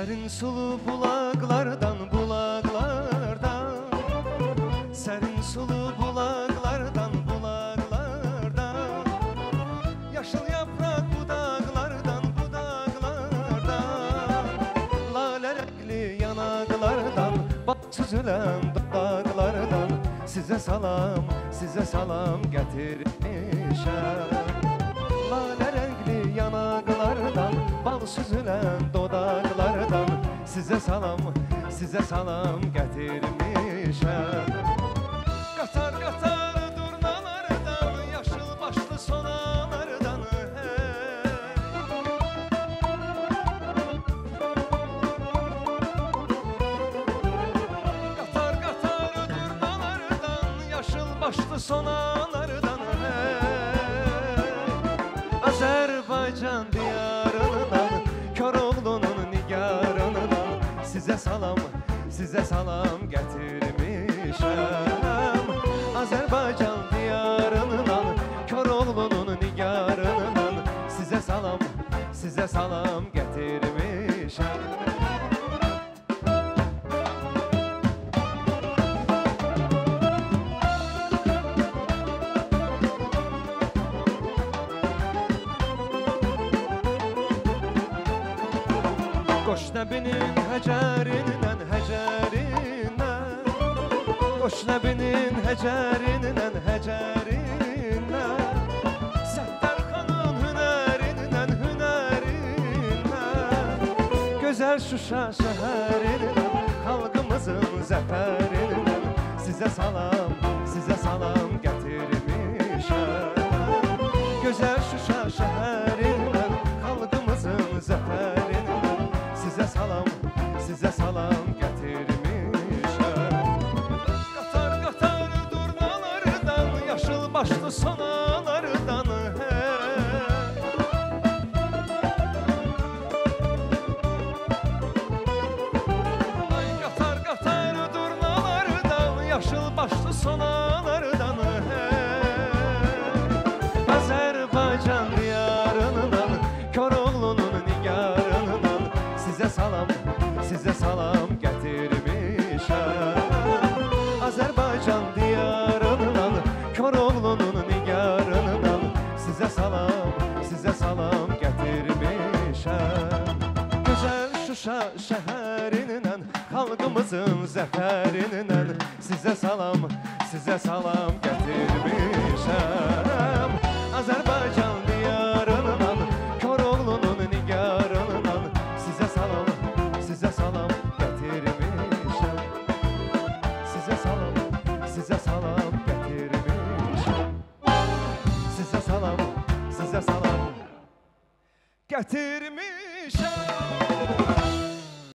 Sərin sulu bulaqlardan, bulaqlardan, sərin sulu bulaqlardan, bulaqlardan, yaşıl yapraq budaqlardan, budaqlardan, lalə rəngli yanaqlardan, bak süzülən dodaqlardan, sizə salam gətirmişəm. Lalə rəngli yanaqlardan, bal süzülən dodaqlardan, sizə salam gətirmişəm. Qatar qatar durnalardan, yaşıl başlı sonalardan, qatar qatar durnalardan, yaşıl başlı sonalardan, Azərbaycan diyarından, Koroğlunun nigarından, sizə salam gətirmişəm. Azərbaycan diyarından, Koroğlunun nigarından, sizə salam gətirmişəm. Qoş nəbinin həcərindən, həcərindən, qoş nəbinin həcərindən, həcərindən, Səttarxanın hünərindən, hünərindən, gözəl Şuşa şəhərindən, xalqımızın zəfərindən, sizə salam gətirmişəm. Gözəl Şuşa şəhərindən, xalqımızın zəfərindən, sizə salam gətirmişəm. Qatar qatar durnalardan, yaşıl başlı sonalardan, ay qatar qatar durnalardan, yaşıl başlı sonalardan, Azərbaycan diyarından, Koroğlunun nigarından, sizə salam gətirmişəm. Azərbaycan diyarından, Koroğlunun nigarından, sizə salam gətirmişəm. Gözəl Şuşa şəhərindən, xalqımızın zəfərindən, sizə salam gətirmişəm. Azərbaycan diyarından, Koroğlunun nigarından, sizə salam gətirmişəm. Sizə salam gətirmişəm. Sizə salam gətirmişəm.